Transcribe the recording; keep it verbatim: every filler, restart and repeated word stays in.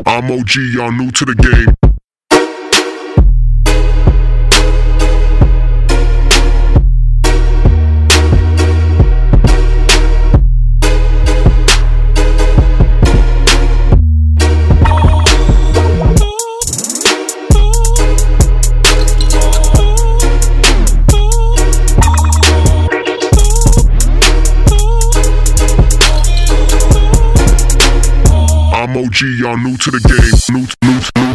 I'm O G, y'all new to the game. I'm O G, y'all new to the game. New, new, new.